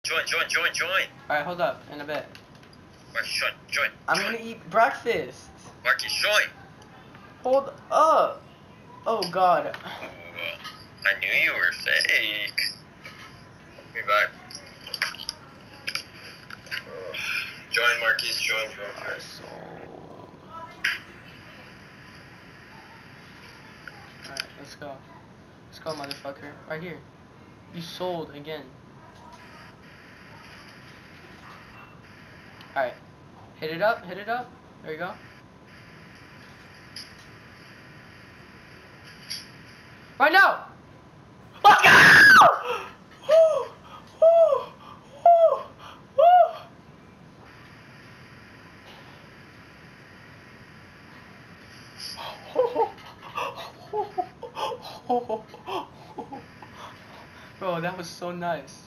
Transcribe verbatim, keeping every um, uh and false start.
Join, join, join, join. Alright, hold up. In a bit. Marcus, join, join. I'm join. gonna eat breakfast. Marcus, join. Hold up. Oh god. Ooh, I knew you were fake. Be back. Oh. Join, Marcus, join, join, join. Sold. Alright, let's go. Let's go, motherfucker. Right here. You sold again. Alright. Hit it up, hit it up. There you go. Right now! Let's go! Woo! Woo! Woo! Woo! Bro, that was so nice.